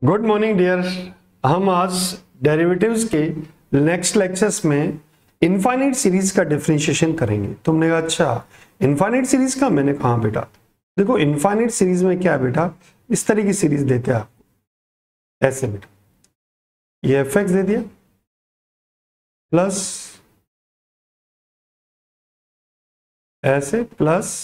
Good morning dear. हम आज derivatives के नेक्स्ट लेक्चर्स में इनफाइनाइट सीरीज का डिफरेंशिएशन करेंगे। तुमने कहा अच्छा इनफाइनाइट सीरीज का, मैंने कहा बेटा देखो इनफाइनाइट सीरीज में क्या है बेटा, इस तरह की सीरीज देते हैं आपको ऐसे बेटा, ये एफ एक्स दे दिया प्लस ऐसे प्लस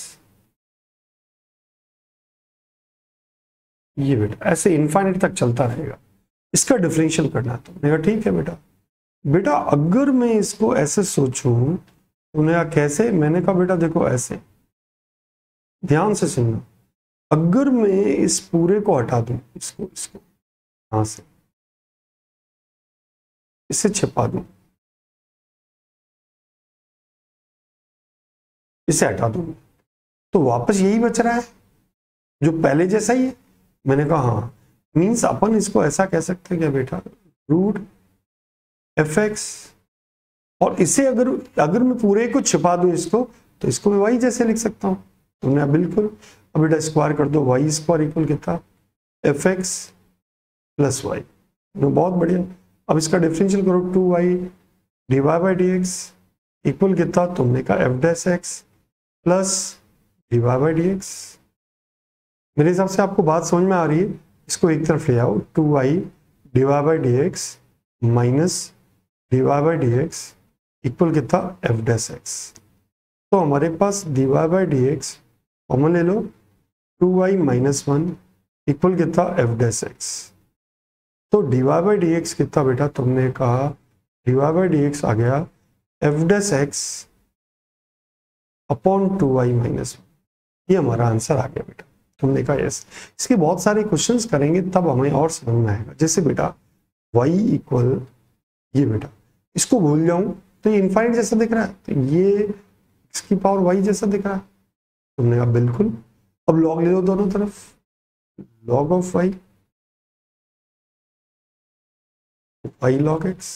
ये बेटा, ऐसे इनफाइनाइट तक चलता रहेगा। इसका डिफरेंशियल करना है। तुमने कहा ठीक है बेटा। बेटा अगर मैं इसको ऐसे सोचूं, तुमने कहा कैसे, मैंने कहा बेटा देखो ऐसे, ध्यान से सुनना। अगर मैं इस पूरे को हटा दूं, इसको इसको यहां से इसे छिपा दूं, इसे हटा दूं, तो वापस यही बच रहा है जो पहले जैसा ही है। मैंने कहा हाँ, मीन्स अपन इसको ऐसा कह सकते हैं क्या बेटा, रूट एफ एक्स, और इसे अगर अगर मैं पूरे को छिपा दूं इसको, तो इसको मैं वाई जैसे लिख सकता हूं। तुमने बिल्कुल, अब बेटा स्क्वायर कर दो, वाई स्क्वायर इक्वल कितना, एफ एक्स प्लस वाई। बहुत बढ़िया। अब इसका डिफरेंशियल करो, 2y divide by d x equal कितना, तुमने कहा f dash x plus divide by d x. मेरे हिसाब से आपको बात समझ में आ रही है। इसको एक तरफ ले आओ, 2y divide by d x minus divide by d x equal कितना, एफ डैश एक्स। तो हमारे पास divide by d x common ले लो, 2y माइनस 1 इक्वल कितना, एफ डैश एक्स। तो डिवाइड बाई डी एक्स कितना बेटा, तुमने कहा डिवाइड बाई डी एक्स आ गया f dash x upon 2y minus 1। ये हमारा आंसर आ गया बेटा। तुमने कहा यस। इसके बहुत सारे क्वेश्चंस करेंगे तब हमें और समझ में आएगा। जैसे बेटा y इक्वल, ये बेटा इसको भूल जाऊं तो ये इनफाइनाइट जैसा दिख रहा है, तो ये इसकी पावर y जैसा दिख रहा है। तुमने कहा बिल्कुल। अब लॉग ले लो दोनों तरफ, log of y, y log x।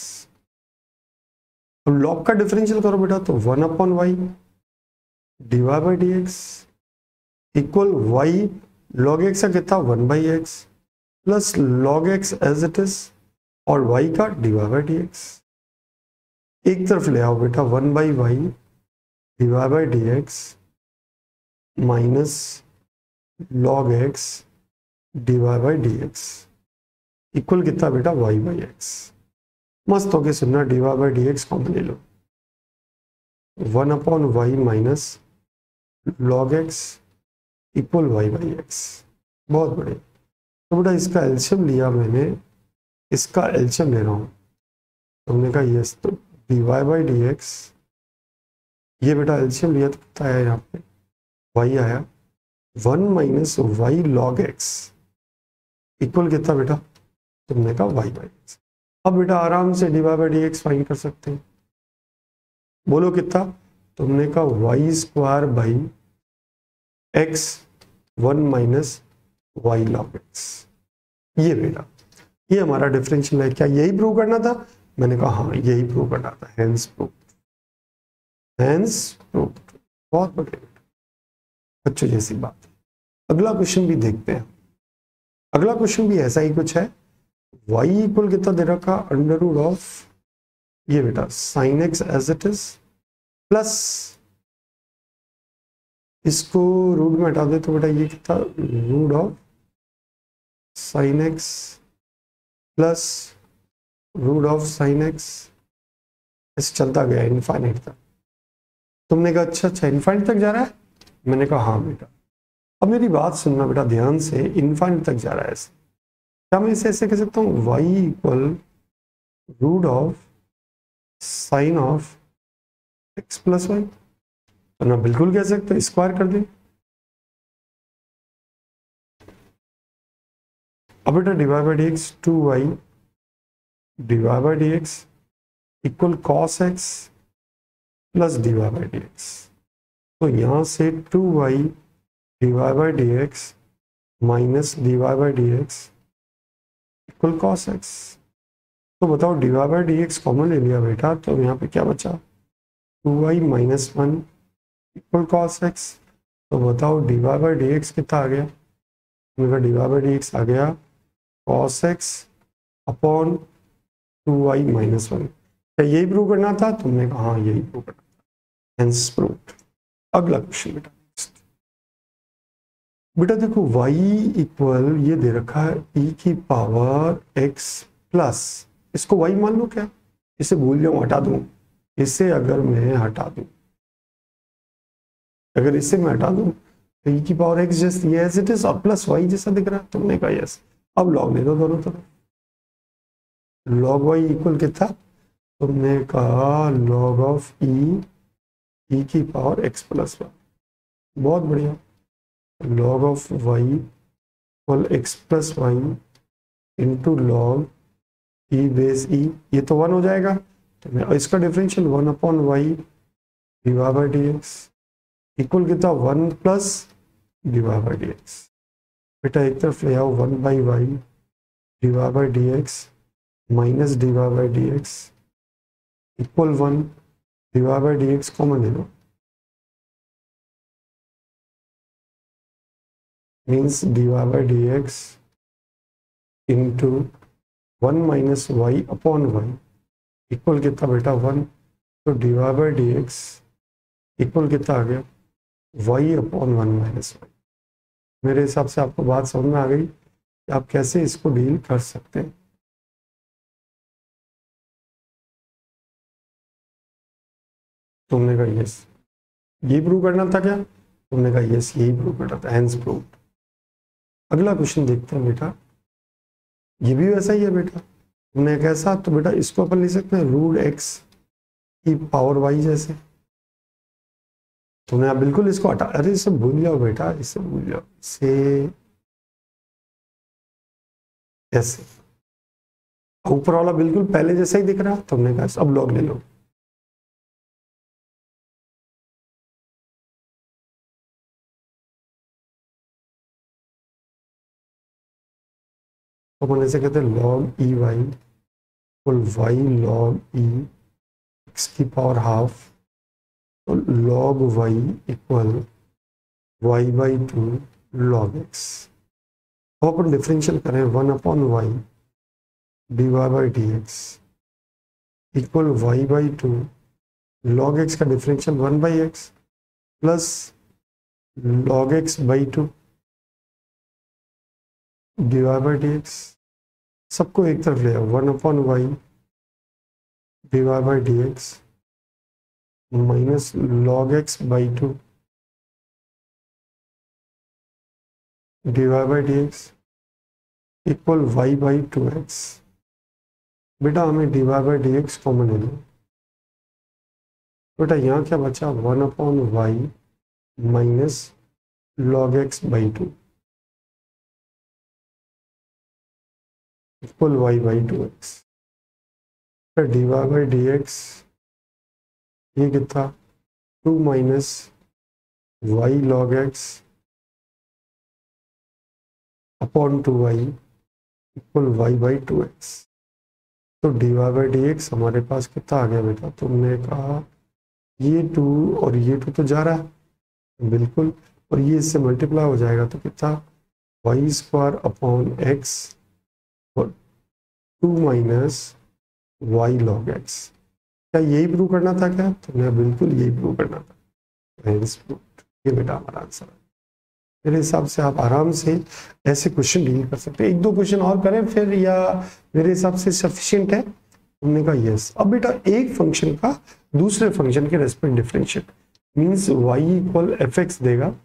अब लॉग का डिफरेंशियल करो बेटा, तो 1 upon y divide by d x equal y log x का कितना, 1 by x plus log x as it is, और y का डिवाइड बाई डी एक्स। एक तरफ ले आओ बेटा, 1 by y divide by d x minus log x divide by d x equal कितना बेटा, y बाई एक्स। मस्त होके सुनना, divide by d x common ले लो, 1 upon y minus log x equal y by x. बहुत बढ़िया। तो बेटा इसका एलसीएम लिया मैंने, इसका एलसीएम ले रहा हूँ। तुमने कहा यस, तो डिवाइड बाई डी एक्स, ये बेटा एलसीएम लिया तो कितना आया यहाँ पे, y आया 1 minus y log x equal कितना बेटा, तुमने कहा y बाई एक्स। अब बेटा आराम से divide by d x find कर सकते हैं। बोलो कितना, तुमने कहा y square by x 1 minus y log x. ये बेटा ये हमारा डिफरेंशियल है। क्या यही प्रूव करना था? मैंने कहा हाँ यही प्रूव करना था। Hence prove, hence prove. बहुत बढ़िया बच्चों जैसी बात है। अगला क्वेश्चन भी देखते हैं। अगला क्वेश्चन भी ऐसा ही कुछ है। y इक्वल कितना दे रखा, अंडर रूट ऑफ, ये बेटा sine x as it is plus, इसको रूट में हटा दे तो बेटा ये कितना, root of sine x plus root of sine x. ऐसे चलता गया इनफाइनाइट तक। तुमने कहा अच्छा इनफाइनाइट तक जा रहा है? मैंने कहा हाँ बेटा। अब मेरी बात सुनना बेटा ध्यान से, इनफाइनाइट तक जा रहा है ऐसे। क्या मैं इसे ऐसे कह सकता हूँ, y equal root of sine of x plus y? तो ना बिल्कुल कह सकते, स्क्वायर कर दे। अब बेटा divide by d x, 2y divide by d x equal cos x plus divide by d x. तो यहां से 2y divide by d x minus divide by d x equal cos x. तो बताओ divide by d x common ले लिया बेटा, तो यहाँ पे क्या बचा, 2y minus 1 equal cos x. तो बताओ डिवाइड बाई डी एक्स कितना आ गया, मेरा डिवाइड बाई डी एक्स आ गया cos x upon 2y minus 1। क्या यही प्रूव करना था? तुमने कहा हाँ यही प्रूव करना था, हेंस प्रूव्ड। अगला क्वेश्चन बेटा, बेटा देखो y इक्वल ये दे रखा है e की पावर x प्लस, इसको y मान लो क्या, इसे भूल जाऊं, हटा दूं, इसे अगर मैं हटा दूं, अगर इसे मैं हटा दूं तो e की पावर x जस्ट ये एज इट इज और प्लस y जैसा दिख रहा है। तुमने कहा यस, अब लॉग ले लो दोनों तरफ, लॉग y इक्वल कितना? तुमने कहा लॉग ऑफ e की पावर x प्लस 1। बहुत बढ़िया, log of y equal x plus 1 into log e base e, ये तो 1 हो जाएगा। तो इसका differential 1 upon y divide by d x equal कितना? 1 plus divide by d x. बेटा एक तरफ ले आओ 1 by y divide by d x minus divide by d x equal 1, divide by d x common ले लो, means divide by d x into 1 minus y upon y equal कितना बेटा? 1। तो divide by d x equal कितना आ गया? Y upon 1 minus y. मेरे हिसाब से आपको बात समझ में आ गई कि आप कैसे इसको डील कर सकते हैं। तुमने कहा यस, यही प्रूव करना था क्या? तुमने कहा यस, यही प्रूव करना था, हेंस प्रूव्ड। अगला क्वेश्चन देखते हैं बेटा, ये भी वैसा ही है बेटा। तुमने कैसा? तो बेटा इसको अपन लिख सकते हैं रूट एक्स की पावर वाई जैसे। तुमने आप बिल्कुल इसको हटा, अरे इसे भूल जाओ बेटा, इसे भूल जाओ, इसे ऐसे ऊपर वाला बिल्कुल पहले जैसा ही दिख रहा। तुमने कहा अब लॉग ले लो, तो अपन ऐसे कहते हैं log e y equal y log e x की पावर हाफ, तो log y equal y by 2 log x. अब अपन डिफरेंशियल करें 1 upon y divide by d x equal y by 2 log x का differential 1 by x plus log x by 2 divide by d x. सबको एक तरफ ले आओ, 1 upon y divide by d x minus log x by 2 divide by d x equal y by 2x। बेटा हमें divide by d x common ले लो। बेटा यहाँ क्या बचा? 1 upon y minus log x by 2 equal y by 2x। Divide by d x ये कितना? 2 minus y log x upon 2y equal y by 2x। तो डिवाइड बाई डी एक्स हमारे पास कितना आ गया बेटा? तुमने कहा ये 2 और ये 2 तो जा रहा है बिल्कुल, और ये इससे मल्टीप्लाई हो जाएगा तो कितना? वाई स्क्वायर अपॉन एक्स और 2 माइनस वाई लॉग एक्स। क्या यही प्रूव करना था क्या? तुमने बिल्कुल यही प्रूव करना था, ये बेटा हमारा आंसर है। मेरे हिसाब से आप आराम से ऐसे क्वेश्चन डील कर सकते हैं। एक दो क्वेश्चन और करें फिर, या मेरे हिसाब से सफिशिएंट है? तुमने कहा यस। अब बेटा एक फंक्शन का दूसरे फंक्शन के respect differentiate means y equal f x देगा,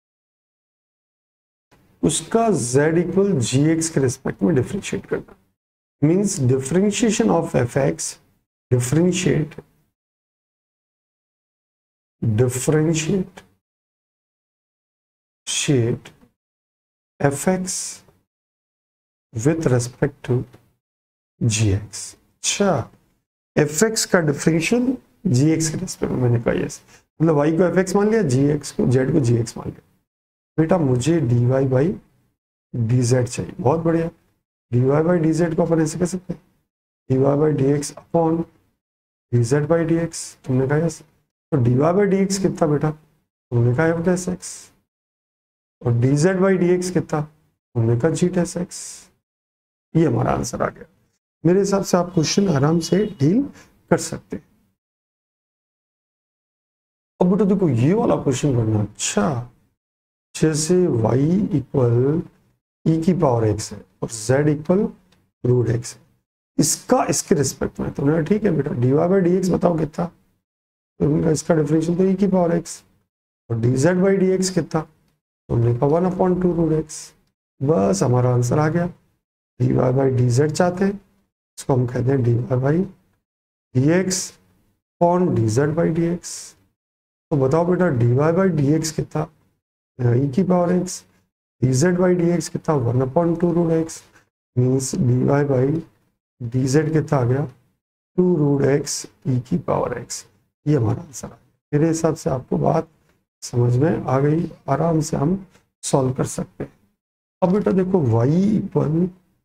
उसका z इक्वल जी एक्स के रेस्पेक्ट में डिफरेंशिएट करना means differentiation of f x differentiate fx with respect to gx। अच्छा, fx का डिफरेंशियल gx के रेस्पेक्ट में, मैंने कहा यस, मतलब y को fx मान लिया, gx को z को gx मान लिया। बेटा मुझे dy बाई dz चाहिए। बहुत बढ़िया, dy बाई dz को अपन ऐसे कह सकते हैं dy by dx upon dz by dx। तुमने कहा यस। तो dy बाई dx कितना बेटा? तुमने कहा f प्लस x, और dz बाई dx कितना? तुमने कहा g टेस x। ये हमारा आंसर आ गया। मेरे हिसाब से आप क्वेश्चन आराम से डील कर सकते हैं। अब बेटा देखो ये वाला क्वेश्चन करना, अच्छा जैसे y इक्वल e की पावर x है और z इक्वल रूट x है, इसका इसके रिस्पेक्ट में तो ठीक है बेटा, dy बाई डी एक्स बताओ कितना, तो इसका डिफरेंशियल तो e की पावर x और dz बाई डी एक्स कितना, तो हमने कहा 1/2 रूट x। बस हमारा आंसर आ गया। dy बाई dz चाहते हैं, इसको हम कहते हैं dy by dx upon dz by dx। तो बताओ बेटा dy बाई dx कितना, e की power x, dz by dx कितना 1/2 root x, means dy by dz कितना आ गया 2 रूट x e की पावर x। ये हमारा आंसर आ गया। मेरे हिसाब से आपको बात समझ में आ गई, आराम से हम सॉल्व कर सकते हैं। अब बेटा देखो y equal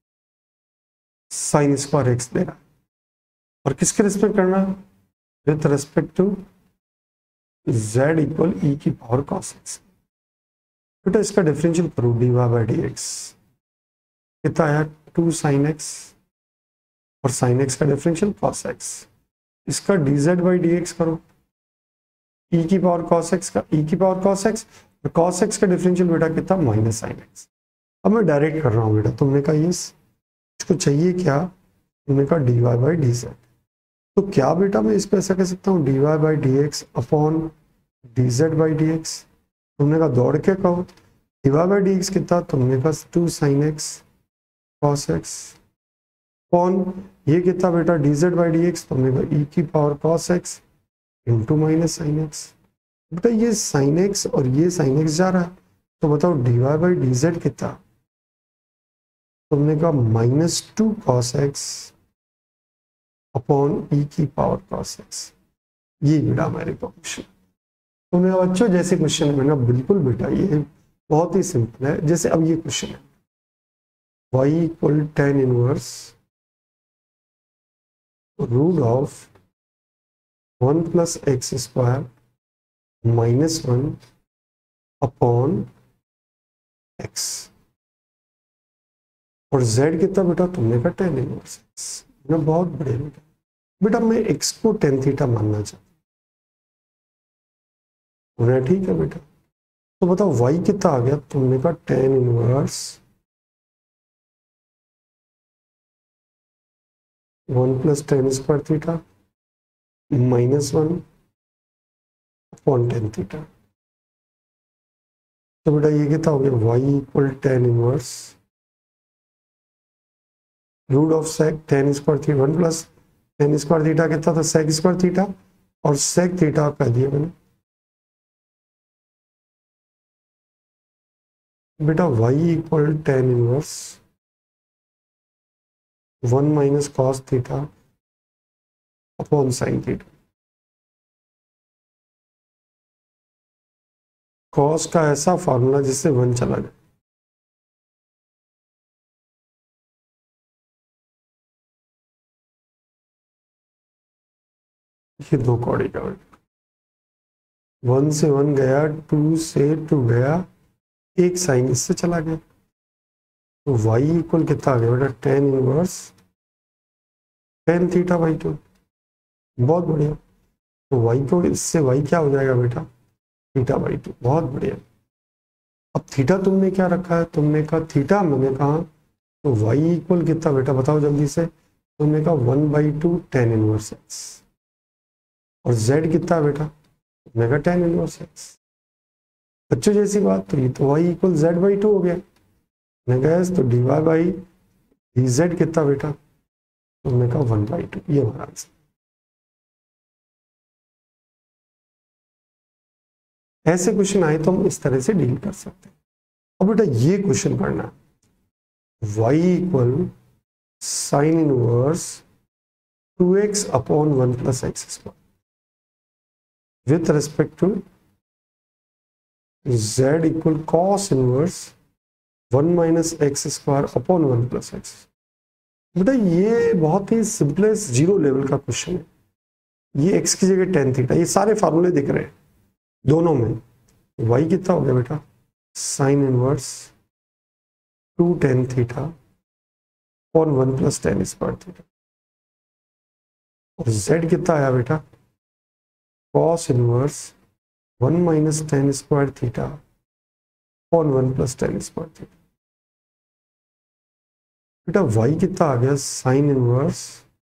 sine square x दे रहा है और किसके रिस्पेक्ट करना है, with respect to z equal e की पावर cos x। बेटा इसका डिफरेंशियल करो, dy बाई डी एक्स कितना आया 2 साइन x और साइन x का डिफरेंशियल cos x, इसका dz बाई डी एक्स करो, e की पावर cos x का e की पावर cos x और cos x का डिफरेंशियल बेटा कितना माइनस साइन x। अब मैं डायरेक्ट कर रहा हूँ बेटा, तुमने कहा ये इसको चाहिए क्या, तुमने कहा dy बाई डी जेड, तो क्या बेटा मैं इसको ऐसा कह सकता हूँ dy by d x upon dz by d x. तुमने कहा दौड़ के कहो, dy बाई डी एक्स कितना, तुमने कहा 2 sine x cos x upon ये कितना बेटा dz बाई डी एक्स, तुमने कहा e की power cos x into minus sine x। बेटा ये साइन x और ये साइन x जा रहा है, तो बताओ dy बाई डी जेड कितना, तुमने कहा -2 cos x अपॉन e की पावर cos x। ये बेटा हमारे क्वेश्चन। तुमने कहा बच्चों जैसे क्वेश्चन है, मैंने बिल्कुल बेटा ये बहुत ही सिंपल है। जैसे अब ये क्वेश्चन है y equal tan inverse root of 1 plus x square -1 upon x और z कितना बेटा, तुमने कहा tan इनवर्स x। बहुत बढ़िया बेटा। बेटा मैं x को tan थीटा मानना चाहता हूँ, ठीक है बेटा। तो बताओ y कितना आ गया, तुमने कहा tan inverse 1 plus tan square theta -1 upon tan theta. तो बेटा ये कितना हो गया, y equal tan inverse root of sec tan square theta 1 plus tan square theta कितना था सेक स्क्वायर थीटा, और सेक थीटा कह दिया मैंने। बेटा y equal tan inverse 1 minus cos theta upon sine theta. Cos का ऐसा फॉर्मूला जिससे 1 चला जाए, ये 2 कौड़ी का बेटा, 1 से 1 गया, 2 से 2 गया, एक साइन इससे चला गया, तो y इक्वल कितना आ गया बेटा tan inverse tan theta by 2। बहुत बढ़िया। तो y को इससे y क्या हो जाएगा बेटा थीटा बाई 2। बहुत बढ़िया। अब थीटा तुमने क्या रखा है, तुमने कहा थीटा, मैंने कहा तो y इक्वल कितना बेटा बताओ जल्दी से, तुमने कहा 1/2 tan इनवर्स x और z कितना बेटा, तुमने कहा tan इनवर्स x। बच्चों जैसी बात, तो ये तो y इक्वल z/2 हो गया। मैं कहा तो dy बाई dz कितना बेटा, तुमने कहा 1/2। ये हमारा आंसर। ऐसे क्वेश्चन आए तो हम इस तरह से डील कर सकते हैं। अब बेटा ये क्वेश्चन करना है, y equal sine inverse 2x upon 1 plus x square with respect to z equal cos inverse 1 minus x square upon 1 plus x. बेटा ये बहुत ही सिंपलेस्ट जीरो लेवल का क्वेश्चन है। ये x की जगह tan थीटा, ये सारे फार्मूले दिख रहे हैं दोनों में। y कितना हो गया बेटा sine inverse 2 tan theta upon 1 plus tan square theta. और z कितना आया बेटा, cos inverse 1 minus tan square theta upon 1 plus tan square theta. बेटा y कितना आ गया, sine inverse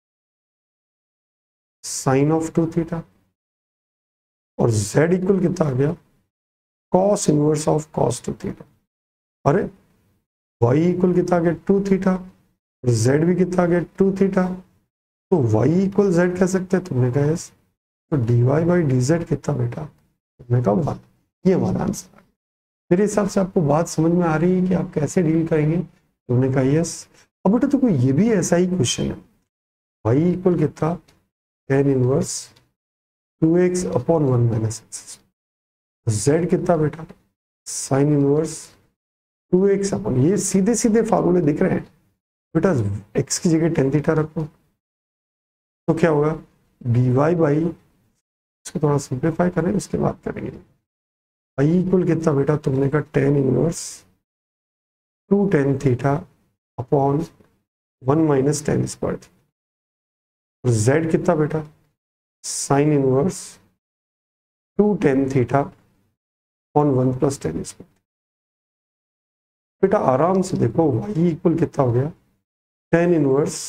sine of 2 theta. और z इक्वल कितना आ गया, cos inverse of cos 2 theta. अरे y इक्वल कितना आ गया 2 थीटा, और z भी कितना आ गया 2 थीटा। तो y इक्वल z कह सकते हैं, तुमने कहा यस। तो dy बाई डी जेड कितना बेटा, तुमने कहा 1। ये हमारा आंसर है। मेरे हिसाब से आपको बात समझ में आ रही है कि आप कैसे डील करेंगे, तुमने कहा यस। अब बेटा तो ये भी ऐसा ही क्वेश्चन है, y इक्वल कितना tan inverse 2x upon 1 minus x. z कितना बेटा, साइन इनवर्स 2x अपॉन, ये सीधे सीधे फार्मूले दिख रहे हैं बेटा। x की जगह tan थीटा रखो तो क्या होगा, dy बाई, इसको थोड़ा सिंप्लीफाई करें उसके बाद करेंगे। y इक्वल कितना बेटा, तुमने कहा tan inverse 2 tan theta upon 1 minus tan square theta. और z कितना बेटा, sine inverse 2 tan theta upon 1 plus tan square. बेटा आराम से देखो, y इक्वल कितना हो गया, tan इनवर्स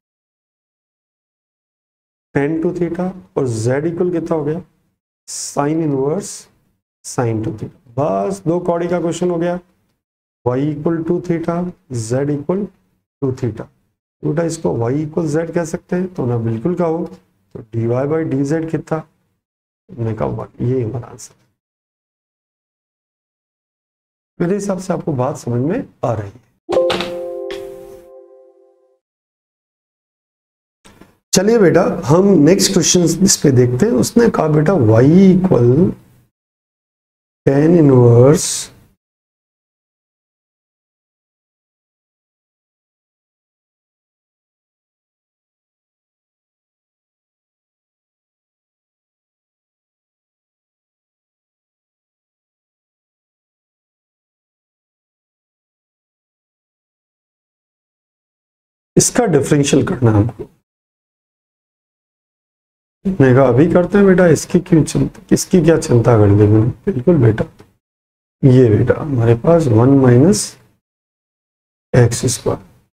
tan 2 थीटा, और z इक्वल कितना हो गया, साइन इनवर्स साइन 2 थीटा। बस 2 कौड़ी का क्वेश्चन हो गया। y equal 2 theta, z equal 2 theta. बेटा इसको y इक्वल z कह सकते हैं, तो ना बिल्कुल कहो। तो dy बाई डी जेड कितना, तुमने कहा 1। ये हमारा आंसर। मेरे हिसाब से आपको बात समझ में आ रही है। चलिए बेटा हम नेक्स्ट क्वेश्चन इस पे देखते हैं। उसने कहा बेटा y इक्वल tan इनवर्स इसका डिफरेंशियल करना हमको। मैंने कहा अभी करते हैं बेटा, इसकी क्यों चिंता, इसकी क्या चिंता कर दी मैंने। बिल्कुल बेटा, ये बेटा हमारे पास 1 माइनस एक्स स्क्वायर,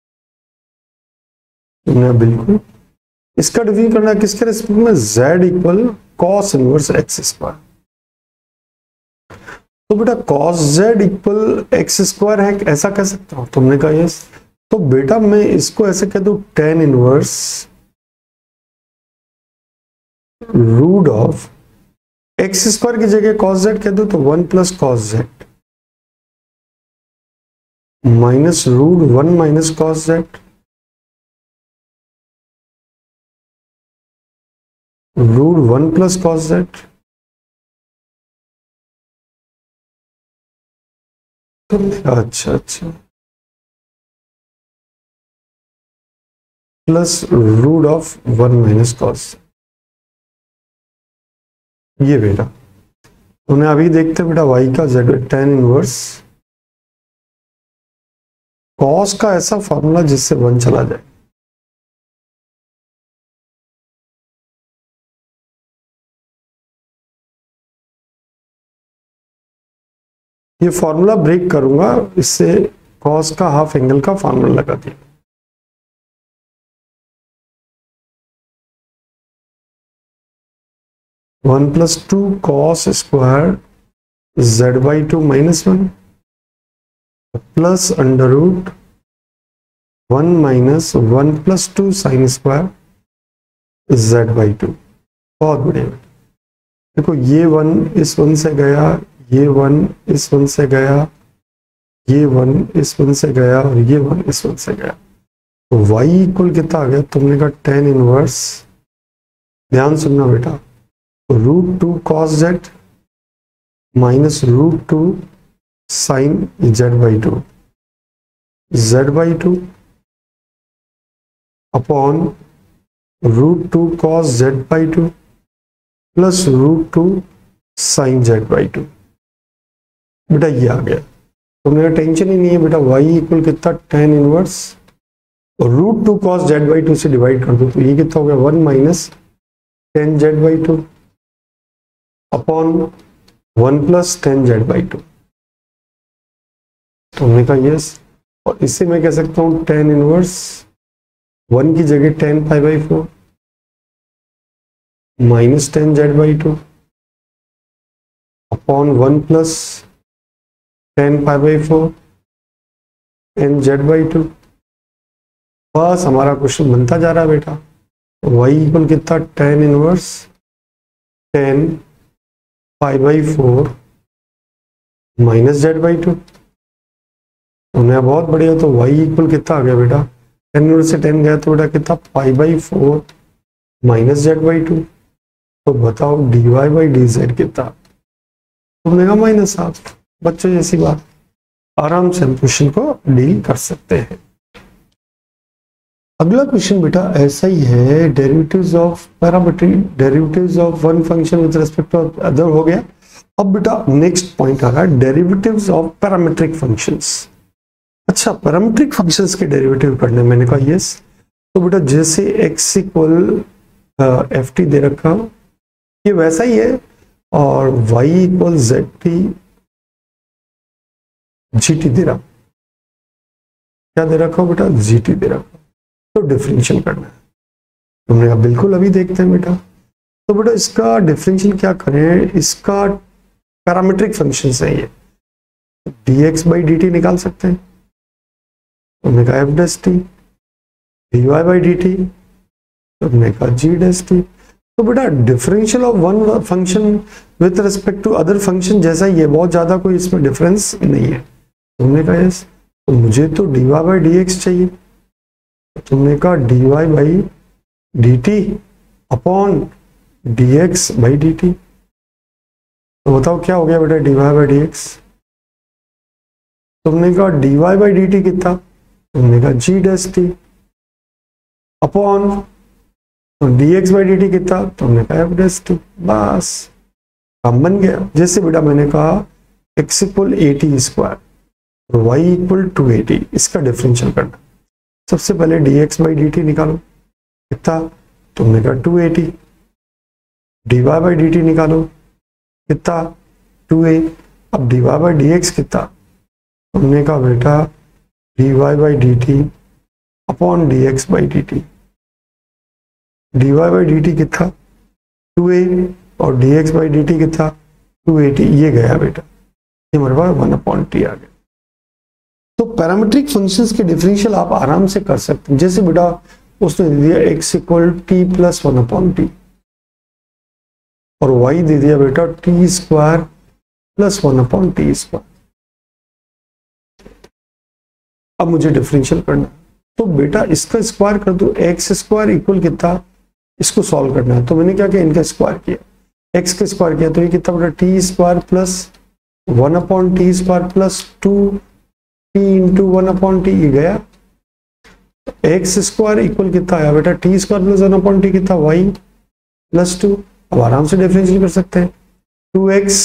तुमने बिल्कुल इसका डिफरेंशियल करना है किसके रिस्पेक्ट में, z equal cos inverse x square. तो बेटा cos z equal x square है, ऐसा कह सकता हूं, तुमने कहा यस। तो बेटा मैं इसको ऐसे कह दूं, tan inverse root of x square की जगह कॉस जेड कह दो तो 1 plus cos z minus root 1 minus cos z root 1 plus cos z. अच्छा plus root of 1 minus cos. ये बेटा उन्हें अभी देखते हैं बेटा y का z tan इनवर्स कॉस का ऐसा फॉर्मूला जिससे 1 चला जाए। ये फॉर्मूला ब्रेक करूंगा, इससे कॉस का हाफ एंगल का फॉर्मूला लगा दिया। One plus two cos square z by 2 minus 1 plus under root 1 minus 1 plus 2 sine square z by 2। बहुत बढ़िया। देखो ये 1 इस 1 से गया, ये 1 इस 1 से गया, ये 1 इस 1 से गया और ये 1 इस 1 से गया। तो y इक्वल कितना आ गया, तुमने कहा tan इनवर्स, ध्यान सुनना बेटा, root 2 cos z minus root 2 sine z by 2 z by 2 upon root 2 cos z by 2 plus root 2 sine z by 2। बेटा ये आ गया, तुमने टेंशन ही नहीं है बेटा। y इक्वल कितना tan इनवर्स और रूट 2 कॉस जेड बाई 2 से डिवाइड कर दो तो ये कितना हो गया 1 minus 10 z by 2 upon 1 plus 10 z by 2। तो हमने कहा यस, और इससे मैं कह सकता हूँ 10 इनवर्स 1 की जगह 10 pi by 4 minus 10 z by 2 upon 1 plus 10 pi by 4 n z by 2। बस हमारा क्वेश्चन बनता जा रहा है बेटा। y इक्वल कितना 10 inverse 10 pi by 4 minus z by 2। उन्हें बहुत बढ़िया, तो y इक्वल कितना आ गया बेटा 10 इनवर्स से 10 गया तो बेटा कितना pi by 4 minus z by 2। तो बताओ dy बाई डी जेड कितना? तुमने कहा माइनस हाफ। बच्चों जैसी बात, आराम से हम क्वेश्चन को डील कर सकते हैं। अगला क्वेश्चन बेटा ऐसा ही है, derivatives of parametric derivatives of one function with respect to other हो गया। अब बेटा नेक्स्ट पॉइंट आ रहा है डेरिवेटिव्स ऑफ पैरामीट्रिक फंक्शंस। अच्छा, पैरामीट्रिक फंक्शंस के डेरिवेटिव करने, मैंने कहा यस। तो बेटा जैसे x इक्वल एफ टी दे रखा, ये वैसा ही है, और y equal z t g t दे रहा, क्या दे रखा हो बेटा जी टी दे रखा, तो डिफरेंशियल करना है। तुमने कहा बिल्कुल अभी देखते हैं बेटा। तो बेटा इसका डिफरेंशियल क्या करें, इसका पैरामीट्रिक फंक्शन है ये, dx बाई डी टी निकाल सकते हैं। तुमने कहा f dash t, dy by d t, तुमने कहा जी डैश टी। तो बेटा differential of one function with respect to other function जैसा ही है, बहुत ज्यादा कोई इसमें डिफरेंस नहीं है। तुमने कहा यस, तो मुझे तो dy बाई डी एक्स चाहिए। तुमने कहा dy by d t upon dx by d t. तो बताओ क्या हो गया बेटा dy बाई डी एक्स। तुमने कहा dy बाई डी टी कितना, तुमने कहा g dash t upon dx by d t कितना, तुमने कहा एफ डैश टी। बस काम बन गया। जैसे बेटा मैंने कहा x equal a t square और y इक्वल 280, इसका डिफरेंशियल करना। सबसे पहले dx बाई डी टी निकालो कितना, तुमने कहा 280। dy बाई डी टी निकालो कितना 2a। अब dy बाई डी एक्स कितना, तुमने कहा बेटा dy by d t upon dx by d t. dy by d t कितना 2a और dx बाई डी टी कितना 280। ये गया बेटा, ये हमारे पास 1 अपॉन टी आ गया। तो पैरामीट्रिक फंक्शंस के डिफरेंशियल आप आराम से कर सकते हैं। जैसे बेटा उसने दे दिया x equal t plus 1 upon t, और y दे दिया बेटा t square plus 1 upon t square. अब मुझे डिफरेंशियल करना, तो बेटा इसका स्क्वायर कर दो, एक्स स्क्वायर इक्वल कितना, इसको सॉल्व करना है। तो मैंने क्या किया, इनका स्क्वायर किया, एक्स का स्क्वायर किया, तो ये कितना बेटा t square plus 1 upon t square plus 2 t into 1 upon t गया। एक्स स्क्वायर इक्वल कितना आया बेटा t square plus 1 upon t कितना वाई प्लस 2। अब आराम से डिफरेंशियल कर सकते हैं, 2x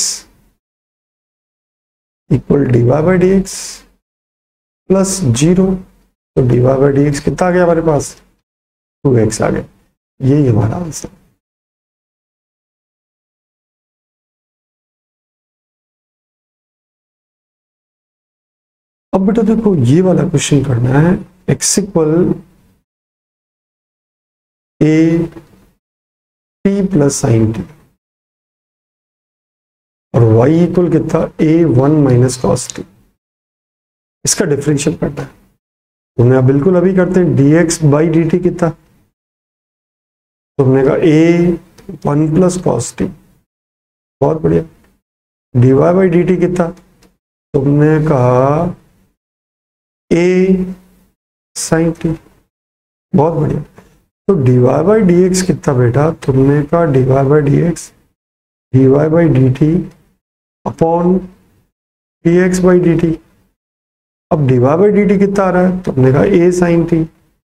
equal d y by d x plus 0। तो d y by d x कितना आ गया हमारे पास 2x आ गया। यही हमारा आंसर। अब बेटा देखो ये वाला क्वेश्चन करना है, x equal a t plus sine t और y इक्वल कितना a1 माइनस कॉस टी। इसका डिफरेंशियल करना है। तुमने अब बिल्कुल अभी करते हैं, dx बाई डी टी कितना, तुमने कहा a1 प्लस कॉस टी, बहुत बढ़िया। dy बाई डी टी कितना, तुमने कहा a साइन टी, बहुत बढ़िया। तो dy बाई डी एक्स कितना बेटा, तुमने कहा dy by d x dy by d t upon dx by d t. अब dy बाई डी टी कितना आ रहा है, तुमने कहा a sine t,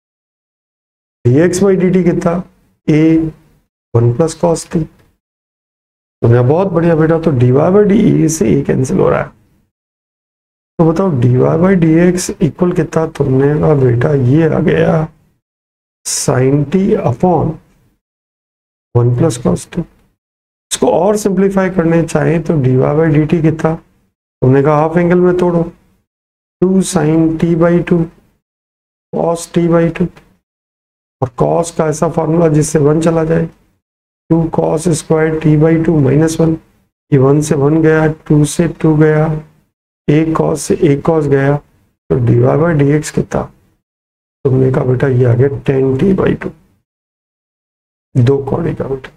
dx by d t कितना a1 प्लस कॉस टी। तुमने बहुत बढ़िया बेटा, तो dy बाई डी से a कैंसिल हो रहा है, तो बताओ dy by d x equal कितना, तुमने कहा बेटा ये आ गया sine t upon 1 plus cos t. इसको और सिंप्लीफाई करने चाहे तो dy बाई डी टी कितना, तुमने कहा हाफ एंगल में तोड़ो, 2 sine t by 2 cos t by 2, और कॉस का ऐसा फॉर्मूला जिससे 1 चला जाए, 2 cos square t by 2 minus 1, ये 1 से 1 गया, 2 से 2 गया, एक कॉस से एक कॉस गया, तो d y by d x कितना, तुमने कहा बेटा ये आ गया 10 टी बाई 2, 2 कौड़ी का बेटा।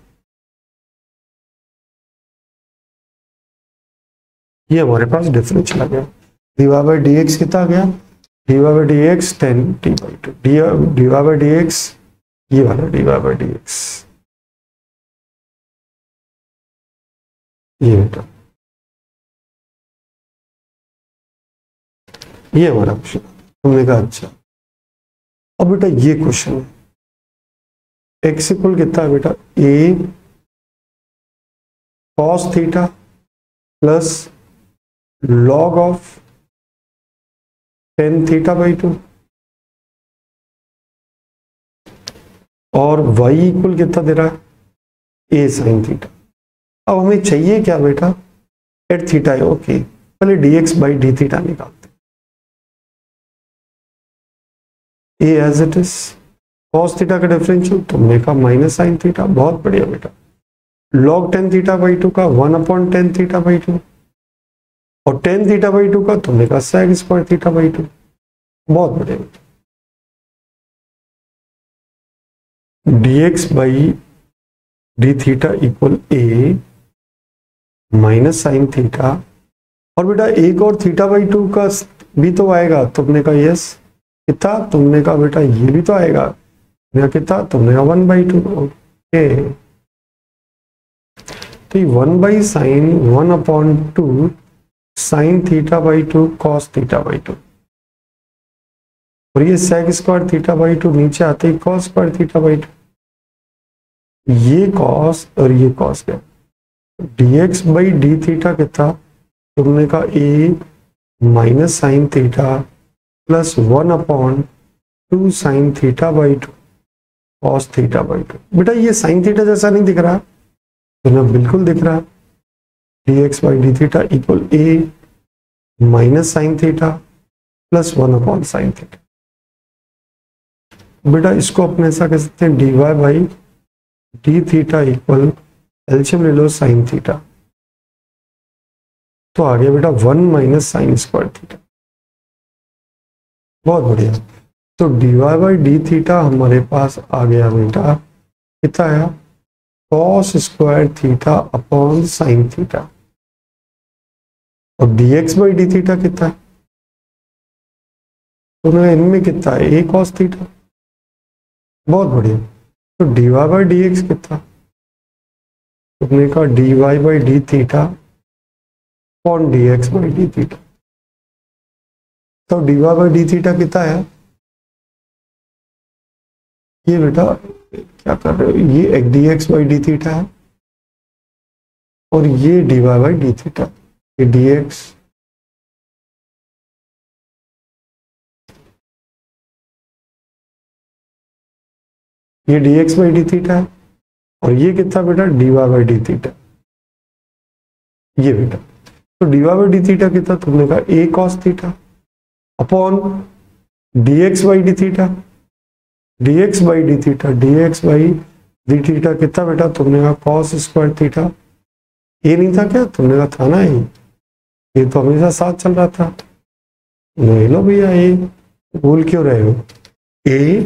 ये हमारे पास डिफरेंस चला गया, d y by d x कितना आ गया, d y by d x 10 t by 2, d y by d x, ये वाला d y by d x, ये बेटा, ये हमारा क्वेश्चन। तुमने कहा अच्छा, अब बेटा ये क्वेश्चन है, एक्स इक्वल कितना है बेटा, a cos theta plus log of 10 theta by 2, और y इक्वल कितना दे रहा है, ए साइन थीटा। अब हमें चाहिए क्या बेटा, एट थीटा है, ओके पहले dx बाई डी थीटा निकालते, a as it is, cos theta का डिफरेंशियल तुमने कहा माइनस साइन थीटा, बहुत बढ़िया बेटा, लॉग 10 थीटा बाई 2 का 1 अपॉन 10 थीटा बाई 2, और 10 थीटा बाई 2 का तुमने कहा सेक स्क्वायर थीटा बाई 2, बहुत बढ़िया बेटा, dx by d theta equal a minus sine theta, और बेटा एक और थीटा बाई 2 का भी तो आएगा, तुमने कहा यस कितना, तुमने कहा बेटा ये भी तो आएगा, कितना, तुमने कहा 1 बाई 2, ओके, तो 1 by sine 1 upon 2 sine theta by 2 cos theta by 2, और ये सेक स्क्वायर थीटा बाई 2 नीचे आते ही कॉस स्क्वायर थीटा बाई 2, ये कॉस और ये कॉस गया, dx बाई डी थीटा कितना, तुमने कहा a minus sine theta plus 1 upon 2 sine theta by 2 cos theta by 2। बेटा ये साइन थीटा जैसा नहीं दिख रहा, तो बिल्कुल दिख रहा है, dx by d theta equal a minus sine theta plus 1 upon sine theta. बेटा इसको अपने ऐसा कह सकते हैं, d y by d theta equal LCM ले लो साइन थीटा, तो आ गया बेटा 1 माइनस साइन स्क्वायर थीटा, बहुत बढ़िया। तो d y by d theta हमारे पास आ गया बेटा कितना आया, cos square theta upon sine theta, और dx बाई डी थीटा कितना है, तो इनमें कितना है, ए कॉस थीटा, बहुत बढ़िया। तो d y by d x कितना, तुमने कहा d y by d theta upon d x by d theta, तो d y by d theta कितना है, ये बेटा क्या कर रहे हो, ये d x by d theta है, और ये d y by d theta, ये डी एक्स, ये d x by d theta है, और ये कितना बेटा d y by d theta, ये बेटा, तो d y by d theta कितना, तुमने कहा a cos theta upon d x by d theta, dx by d theta, dx by d theta कितना बेटा, तुमने कहा कॉस स्क्वायर थीटा, ये नहीं था क्या, तुमने कहा था ना ये तो हमेशा साथ चल रहा था, नहीं लो भैया ये भूल क्यों रहे हो, a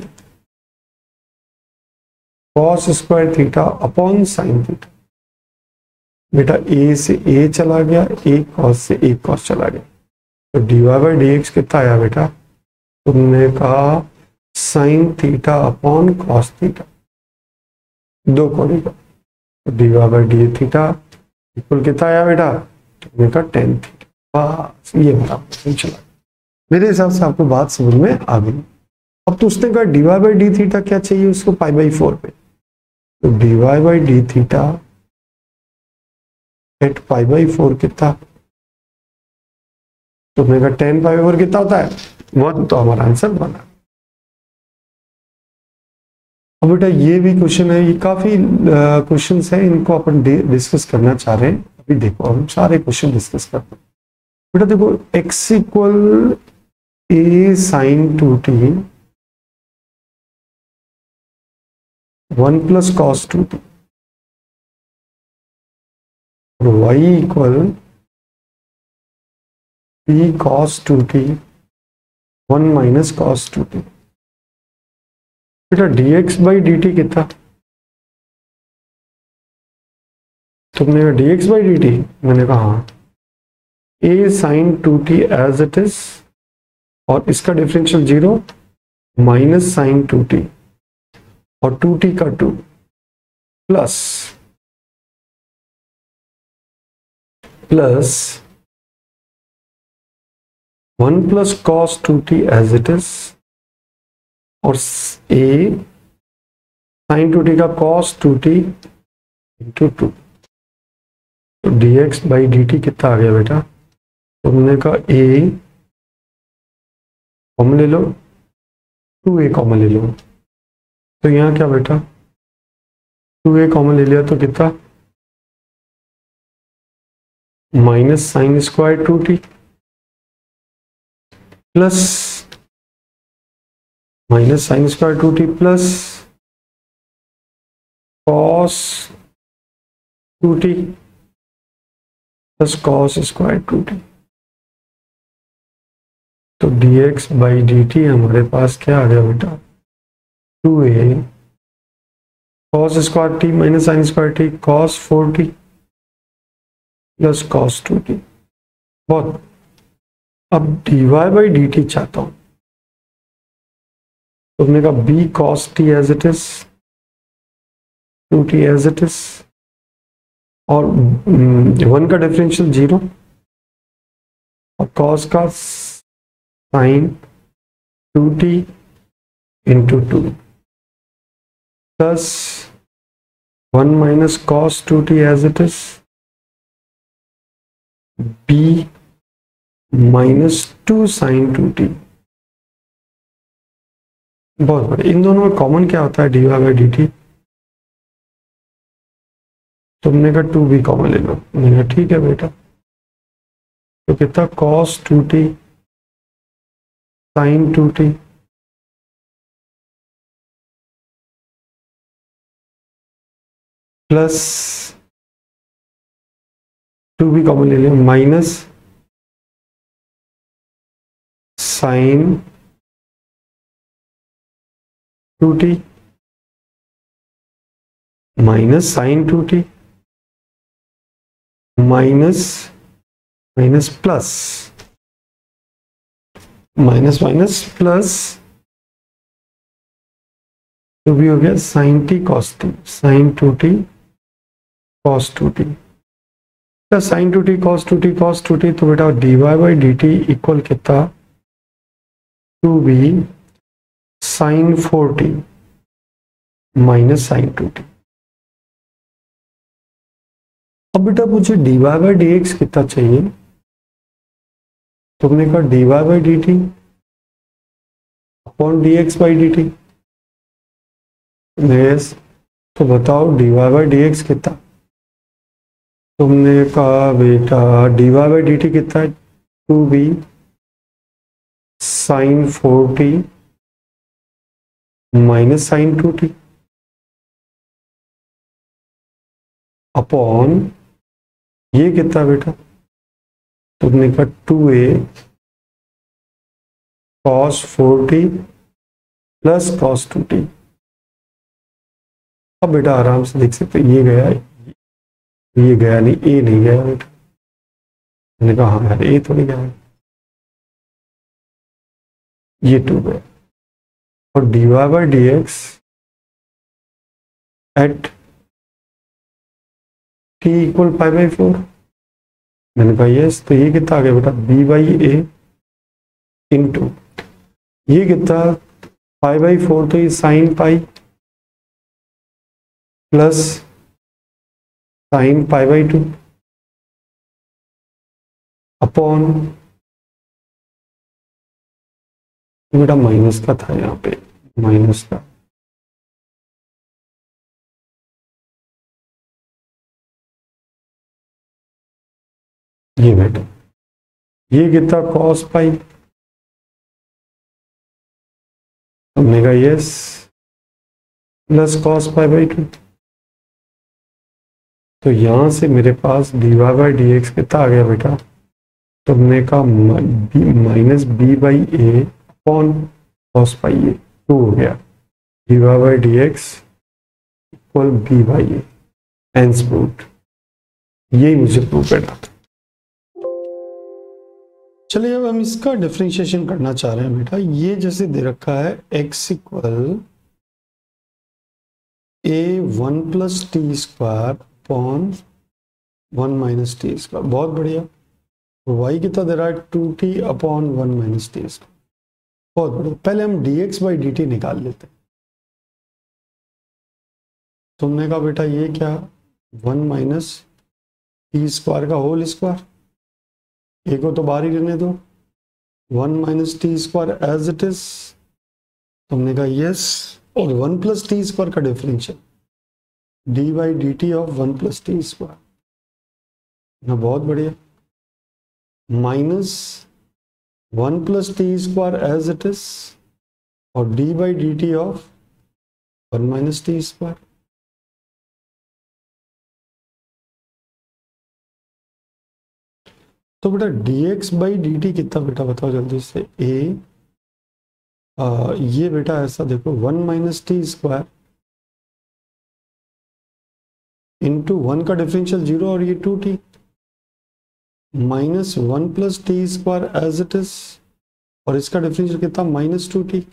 cos square theta upon sine theta, बेटा ए से ए चला गया, ए कॉस से ए कॉस चला गया, तो d y by d x कितना आया बेटा, तुमने कहा sine theta upon cos theta, 2 कौड़ी का, तो d y by d theta equal कितना आया बेटा, तुमने कहा 10 थीटा, बस ये मेरा क्वेश्चन चला। मेरे हिसाब से आपको बात समझ में आ गई। अब तो उसने कहा d y by d theta क्या चाहिए उसको, पाई बाई 4 पे, तो d y by d theta at pi by 4 कितना, तुमने कहा 10 पाई कितना होता है 1, तो हमारा आंसर बना। अब बेटा ये भी क्वेश्चन है, ये काफी क्वेश्चंस हैं, इनको अपन डिस्कस करना चाह रहे हैं। अभी देखो हम सारे क्वेश्चन डिस्कस करते हैं। बेटा देखो x equal a sin 2t 1 plus cos 2t और y equal p cos 2t 1 minus cos 2t। बेटा dx बाई dt कितना, तुमने कहा dx बाई dt, मैंने कहा हाँ a sin 2t as it is और इसका डिफरेंशियल 0 माइनस साइन 2t और 2t का 2 plus 1 plus cos 2t as it is और a साइन 2t का कॉस 2t इंटू 2। तो dx बाई dt कितना आ गया बेटा, तुमने कहा a कॉमन ले लो, 2a कॉमन ले लो, तो यहाँ क्या बेटा 2a कॉमन ले लिया तो कितना minus sine square 2t plus minus sine square 2t plus cos 2t plus cos square 2t। तो dx बाई dt हमारे पास क्या आ गया बेटा 2a cos square t minus sine square t cos 4t plus cos 2t। बहुत, अब dy by dt चाहता हूं, तुमने कहा b cos t as it is 2t as it is और 1 का डिफरेंशियल 0 और cos का sine 2t into 2 plus 1 minus cos 2t as it is b minus 2 sine 2t। बहुत बढ़िया, इन दोनों में कॉमन क्या होता है dy बाई dt, तुमने कहा 2b कॉमन ले लो, मैंने कहा ठीक है बेटा, तो कितना cos 2t sine 2t plus 2b common ले लिया minus sine 2t minus sine 2t minus minus plus minus minus plus तो भी हो गया साइन t कॉस t sine 2t cos 2t sine 2t cos 2t cos 2t। तो बेटा dy by dt equal कितना 2b sign 4t minus sine 2t। अब बेटा मुझे dy बाई dx कितना चाहिए, तुमने कहा dy by dt upon dx by dt। Yes, तो बताओ dy बाई dx कितना, तुमने कहा बेटा dy बाई dt कितना है 2b sign 4t minus sine 2t upon ये कितना बेटा, तुमने कहा 2a cos 4t plus cos 2t। अब बेटा आराम से देख सकते ये गया, ये गया नहीं, ए नहीं गया बेटा, मैंने कहा हाँ यार ए तो नहीं गया, ये 2 गया और dy by dx at t equal pi by 4, मैंने कहा यस, तो ये कितना आ गया बेटा b बाई ए इंटू ये कितना पाई बाई 4, तो ये sine pi plus sine pi by 2 upon बेटा माइनस का था, यहाँ पे माइनस का। ये बेटा ये कितना कॉस पाई, हमने कहा yes, plus cos pi by 2। तो यहां से मेरे पास d y by d x कितना आ गया बेटा, तो हमने कहा minus b by a upon cos pi a 2 हो गया, d y by d x equal b by a, hence proved. यही मुझे प्रूव करना था। चलिए अब हम इसका डिफरेंशिएशन करना चाह रहे हैं बेटा। ये जैसे दे रखा है x equal a 1 plus t square upon 1 minus t square, बहुत बढ़िया। y कितना दे रहा है 2t upon 1 minus t square, बहुत बढ़िया। पहले हम dx बाई dt निकाल लेते हैं। तुमने कहा बेटा ये क्या, 1 माइनस टी स्क्वायर का होल स्क्वायर, ए को तो बाहर ही रहने दो, 1 minus t square as it is. तुमने कहा यस, और 1 प्लस टी स्क्वायर का differential d by d t of 1 plus t square, ना बहुत बढ़िया, minus 1 plus t square as it is और d by d t of 1 minus t square. तो बेटा dx बाई डी टी कितना बेटा बताओ जल्दी से। ये बेटा ऐसा देखो, 1 माइनस टी स्क्वायर इंटू 1 का डिफरेंशियल 0 और ये 2t minus 1 plus t square as it is, और इसका डिफरेंशियल कितना minus 2t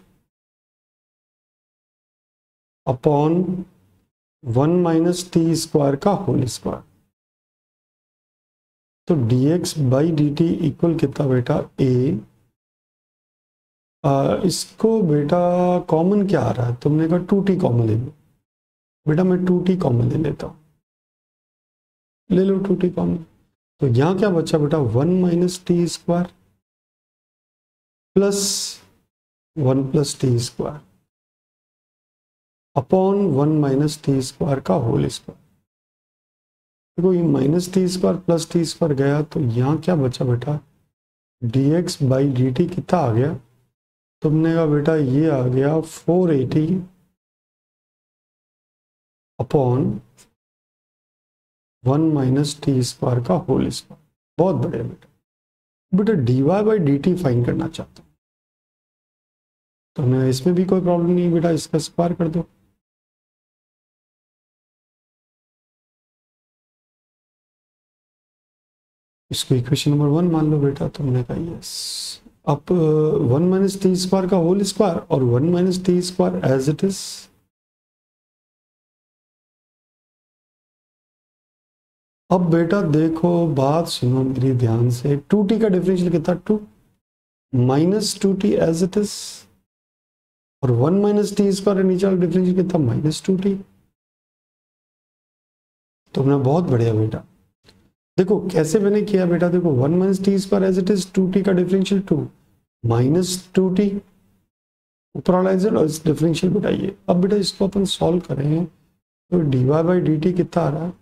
upon 1 minus t square का होल स्क्वायर। तो dx by d t equal कितना बेटा a, इसको बेटा कॉमन क्या आ रहा है, तुमने कहा 2t कॉमन ले लो, बेटा मैं 2t कॉमन ले लेता हूं, ले लो 2t कॉमन। तो यहां क्या बचा बेटा 1 minus t square plus 1 plus t square upon 1 minus t square का होल स्क्वायर। देखो ये minus t square plus t square गया, तो यहाँ क्या बचा बेटा dx बाई डी टी कितना आ गया, तुमने कहा बेटा ये आ गया 480 अपॉन 1 माइनस टी स्क्वायर का होल स्क्वायर। बहुत बढ़िया बेटा। बेटा d y by d t find करना चाहता हूँ, तो मैं इसमें भी कोई प्रॉब्लम नहीं बेटा, इसका स्क्वायर कर दो। इसको इक्वेशन नंबर 1 मान लो बेटा, तुमने कहा यस। अब 1 माइनस टी स्क्वायर का होल स्क्वायर और 1 minus t square as it is. अब बेटा देखो बात सुनो मेरी ध्यान से, 2t का डिफरेंशियल कितना 2 minus 2t as it is, और 1 माइनस टी स्क्वायर नीचे वाला डिफरेंशियल कितना माइनस 2t। तुमने बहुत बढ़िया बेटा। देखो कैसे मैंने किया बेटा, देखो 1 minus t square as it is, 2t का डिफरेंशियल 2 माइनस 2t ऊपर वाला एज और इस डिफरेंशियल बेटा ये। अब बेटा इसको अपन सॉल्व करें तो d y by d t कितना आ रहा है,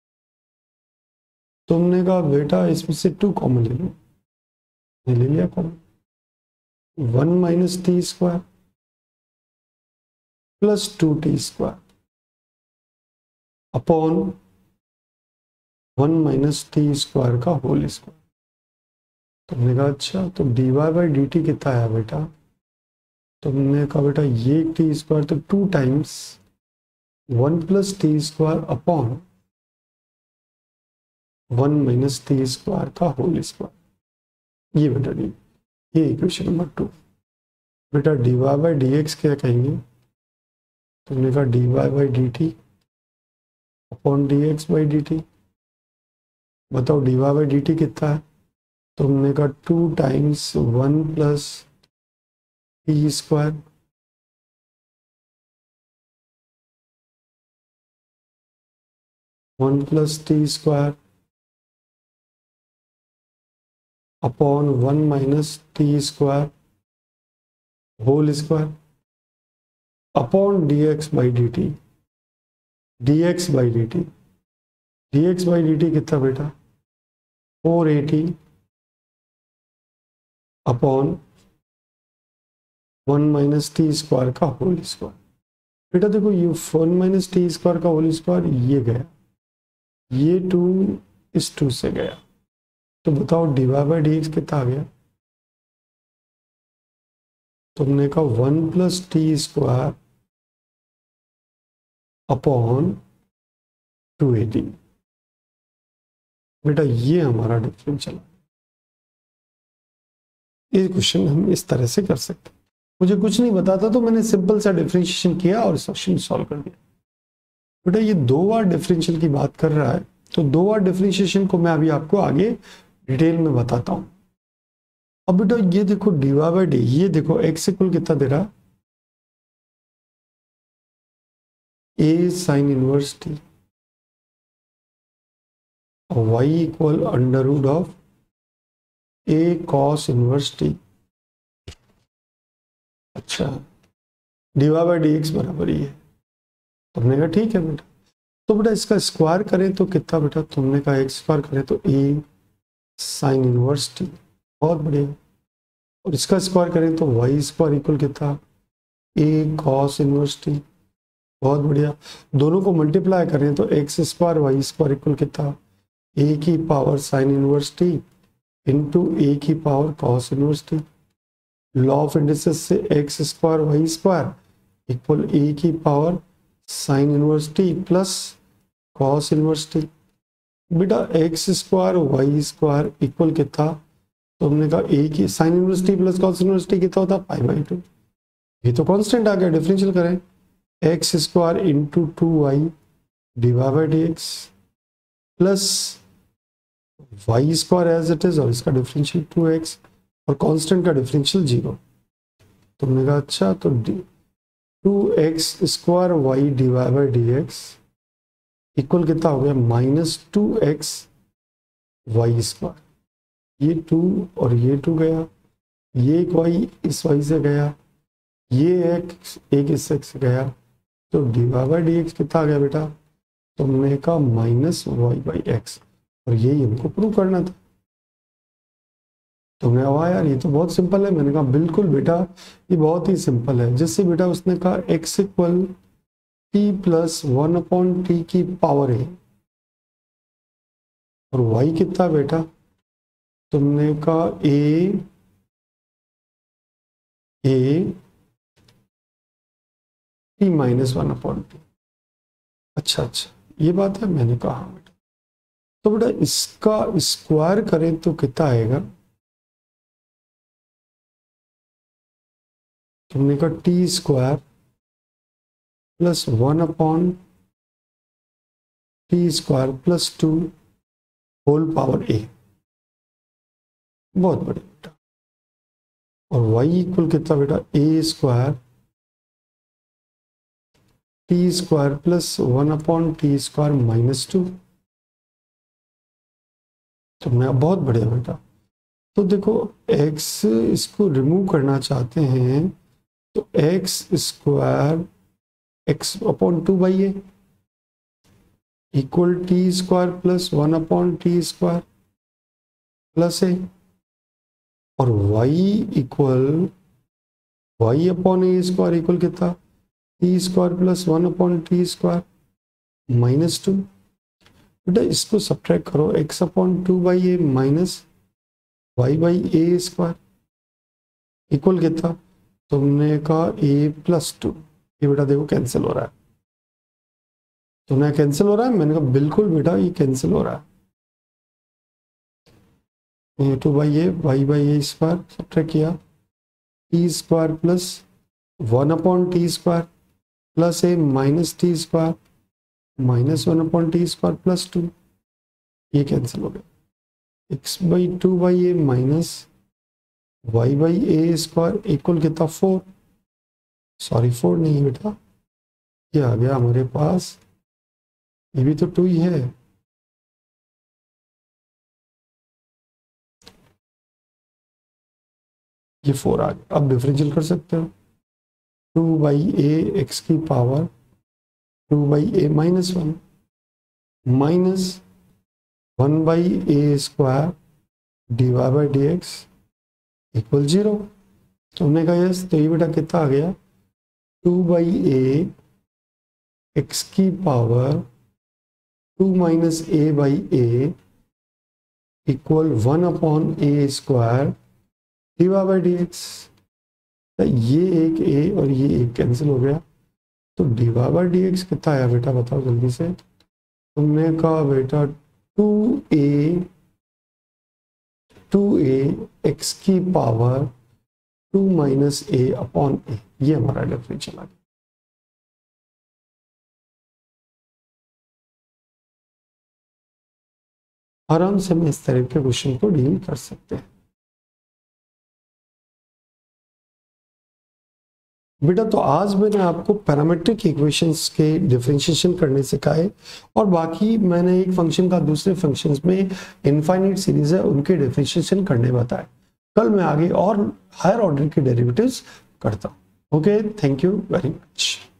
तुमने कहा बेटा इसमें से 2 कॉमन ले लो, ले लिया common, 1 minus t square plus 2t square upon 1 minus t square का होल स्क्वायर। तुमने कहा अच्छा, तो d y by d t कितना आया बेटा, तुमने कहा बेटा ये टी स्क्वायर तो 2 times 1 plus t square upon 1 minus t square का होल स्क्वायर। ये बेटा डी, ये इक्वेशन नंबर 2। बेटा d y by d x क्या कहेंगे, तुमने कहा d y by d t upon d x by d t. बताओ d y by d t कितना है, तुमने कहा 2 times 1 plus t square one plus t square upon 1 minus t square whole square upon dx by d t, dx by d t, dx by d t कितना बेटा 480 upon 1 minus t square का whole square. बेटा देखो ये 1 minus t square का whole square ये गया, ये 2 इस 2 से गया, तो बताओ d y by d x कितना आ गया। तुमने कहा 1 प्लस टी स्क्वायर अपॉन 280। बेटा ये हमारा डिफरेंशियल है। ये क्वेश्चन हम इस तरह से कर सकते हैं। मुझे कुछ नहीं बताता तो मैंने सिंपल सा डिफरेंशिएशन किया और क्वेश्चन सॉल्व कर दिया। बेटा ये 2 बार डिफरेंशियल की बात कर रहा है, तो 2 बार डिफरेंशिएशन को मैं अभी आपको आगे डिटेल में बताता हूं। अब बेटा ये देखो डी वाई बाई डी, ये देखो एक्स इक्वल कितना दे रहा, ए साइन इनवर्स टी, और y equal under root of a cos inverse t. अच्छा d y by d x बराबर ही है। तुमने कहा ठीक है बेटा, तो बेटा इसका स्क्वायर करें तो कितना बेटा, तुमने कहा एक्स स्क्वायर करें तो ए साइन इनवर्स टी, बहुत बढ़िया। और इसका स्क्वायर करें तो वाई स्क्वायर इक्वल कितना ए कॉस इनवर्स टी, बहुत बढ़िया। दोनों को मल्टीप्लाई करें तो x square y square equal कितना ए की power sine inverse t into a की power cos inverse t. Law of indices से x square y square equal a की power sine inverse t plus cos inverse t. बेटा x square y square equal कितना, तो हमने कहा a की sine inverse t plus cos inverse t कितना होता है पाई बाई 2। ये तो कांस्टेंट आ गया, डिफरेंशियल करें x square into 2y divide by d x plus y square as it is, और इसका डिफरेंशियल 2x और कांस्टेंट का डिफरेंशियल 0। तुमने कहा अच्छा तो 2x square y divide by d x equal कितना हो गया माइनस 2x वाई स्क्वायर। ये 2 और ये 2 गया, ये एक y इस y से गया, ये एक इस x से गया, तो डिवाइड बाई डी एक्स कितना आ गया बेटा, तुमने कहा माइनस वाई बाई एक्स, और यही हमको प्रूव करना था। तुमने कहा यार ये तो बहुत सिंपल है, मैंने कहा बिल्कुल बेटा ये बहुत ही सिंपल है। जिससे बेटा उसने कहा x equal t plus 1 upon t की पावर है, और y कितना बेटा, तुमने कहा a t minus 1 upon t. अच्छा ये बात है, मैंने कहा हाँ बेटा। तो बेटा इसका स्क्वायर करें तो कितना आएगा, तुमने कहा t square plus 1 upon t square plus 2 whole power a, बहुत बढ़िया बेटा। और y इक्वल कितना बेटा a square t square plus 1 upon t square minus 2। तो मैं बहुत बढ़िया बेटा। तो देखो x इसको रिमूव करना चाहते हैं तो x square x upon 2 by a equal t square plus 1 upon t square plus a, और y equal y upon a square equal कितना t square plus 1 upon t square minus 2। बेटा इसको subtract करो, x upon 2 by a minus y by a square equal कितना, तुमने कहा a plus 2। ये बेटा देखो कैंसिल हो रहा है, तुमने कैंसिल हो रहा है, मैंने कहा बिल्कुल बेटा ये कैंसिल हो रहा है। 2 by a y by a square subtract किया, t square plus 1 upon t square plus a minus t square minus 1 upon t square plus 2, ये कैंसिल हो गया। x by 2 by a minus y by a square equal कितना 4, sorry 4 नहीं बेटा, ये आ गया हमारे पास, ये भी तो 2 ही है। ये 4 आ गया। अब डिफरेंशियल कर सकते हो, 2/a x की power 2/a minus 1 minus 1/a square divide by d x equal 0। तो हमने कहा यस, तो ये बेटा कितना आ गया, 2/a x की power 2 minus a/a equal 1/a square divide by d x. ये एक a और ये एक कैंसिल हो गया, तो डिवाइड बाई डी एक्स कितना आया बेटा, बताओ जल्दी से। तुमने कहा बेटा 2a x की power 2 minus a upon a, ये हमारा डिफरेंशियल आ गया। आराम से हम इस तरह के क्वेश्चन को डील कर सकते हैं बेटा। तो आज मैंने आपको पैरामीट्रिक इक्वेशंस के डिफरेंशिएशन करने सिखाए, और बाकी मैंने एक फंक्शन का दूसरे फंक्शंस में इनफाइनाइट सीरीज है उनके डिफरेंशिएशन करने बताए। कल मैं आगे और हायर ऑर्डर के डेरिवेटिव्स करता हूँ। Okay, thank you very much.